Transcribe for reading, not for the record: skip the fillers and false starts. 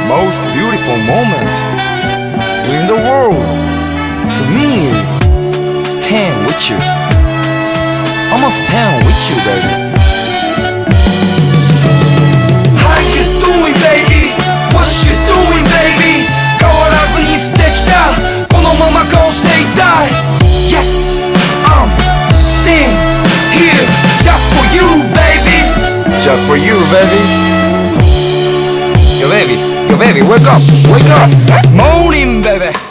most beautiful moment in the world to me is stand with you. I'ma stand with you, baby. How you doing, baby? What you doing, baby? 変わらずに素敵だ。このままこうしていたい。Yes, I'm staying here just for you, baby. Just for you, baby. Yo, baby, wake up, wake up. Morning, baby.